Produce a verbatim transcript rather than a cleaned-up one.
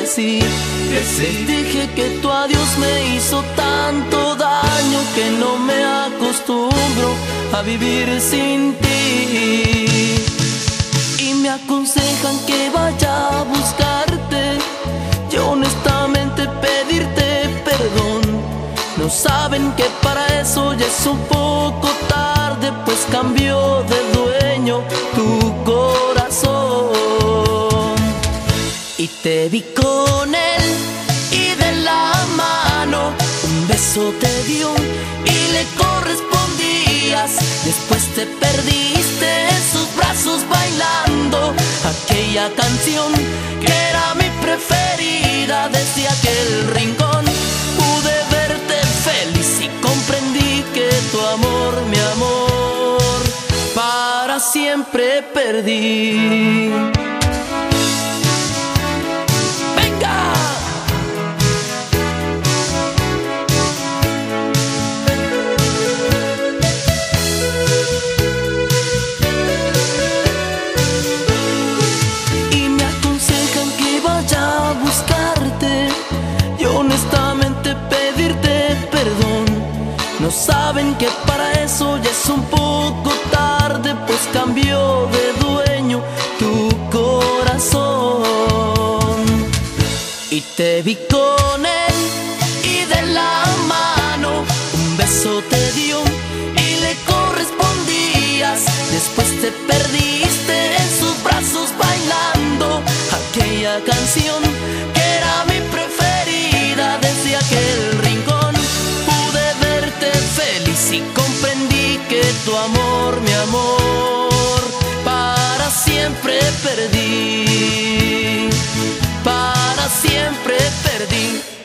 sí, que sí. Les dije que tu adiós me hizo tanto daño que no me acostumbro a vivir sin ti. Y me aconsejan que vaya a buscarte y honestamente pedirte perdón. No saben que para eso ya es un poco tarde, pues cambió de dueño tu corazón. Y te vi con él y de la mano un beso te dio y le correspondías. Después te perdiste en sus brazos bailando aquella canción que era mi preferida. Desde aquel rincón pude verte feliz y comprendí que tu amor, mi amor, para siempre perdí. No saben que para eso ya es un poco tarde, pues cambió de dueño tu corazón. Y te vi con él y de la mano un beso te dio y le correspondías. Después te perdiste en sus brazos bailando aquella canción que era mi preferida. Desde aquel rincón feliz y comprendí que tu amor, mi amor, para siempre perdí, para siempre perdí.